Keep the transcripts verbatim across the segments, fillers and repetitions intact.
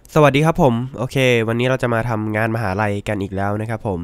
สวัสดีครับผมโอเควันนี้เราจะมาทำงานมหาลัยกันอีกแล้วนะครับผม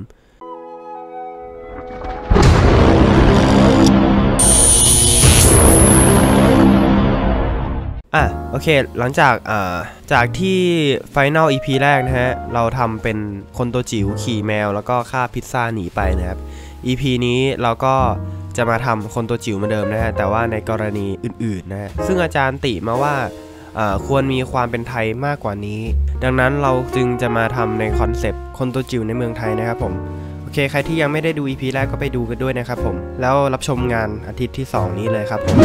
อ่ะโอเคหลังจากอ่าจากที่ Final อี พี แรกนะฮะเราทำเป็นคนตัวจิ๋วขี่แมวแล้วก็ฆ่าพิซซ่าหนีไปนะครับ อี พี นี้เราก็จะมาทำคนตัวจิ๋วเหมือนเดิมนะฮะแต่ว่าในกรณีอื่นๆนะฮะซึ่งอาจารย์ติมาว่าควรมีความเป็นไทยมากกว่านี้ดังนั้นเราจึงจะมาทำในคอนเซปต์คนตัวจิ๋วในเมืองไทยนะครับผมโอเคใครที่ยังไม่ได้ดู อี พี แรกก็ไปดูกันด้วยนะครับผมแล้วรับชมงานอาทิตย์ที่สองนี้เลยครับผม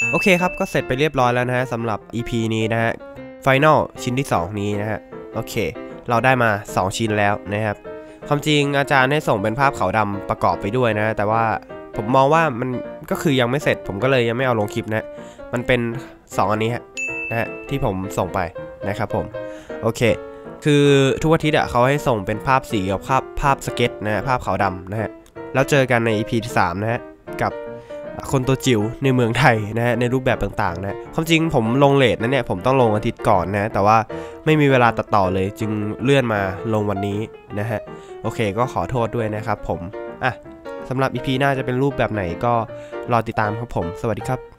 โอเคครับก็เสร็จไปเรียบร้อยแล้วนะฮะสำหรับ อี พี นี้นะฮะ Final ชิ้นที่สองนี้นะฮะโอเคเราได้มาสองชิ้นแล้วนะครับความจริงอาจารย์ให้ส่งเป็นภาพขาวดำประกอบไปด้วยนะแต่ว่าผมมองว่ามันก็คือยังไม่เสร็จผมก็เลยยังไม่เอาลงคลิปนะมันเป็นสองอันนี้ฮะนะฮะที่ผมส่งไปนะครับผมโอเคคือทุกอาทิตย์อ่ะเขาให้ส่งเป็นภาพสีกับภาพภาพสเก็ตนะฮะภาพขาวดำนะฮะแล้วเจอกันใน อี พี ที่สามนะฮะกับคนตัวจิ๋วในเมืองไทยนะฮะในรูปแบบต่างๆนะความจริงผมลงเลทนะเนี่ยผมต้องลงอาทิตย์ก่อนนะแต่ว่าไม่มีเวลาตัดต่อเลยจึงเลื่อนมาลงวันนี้นะฮะโอเคก็ขอโทษด้วยนะครับผมอ่ะสำหรับ อี พี หน้าจะเป็นรูปแบบไหนก็รอติดตามครับผมสวัสดีครับ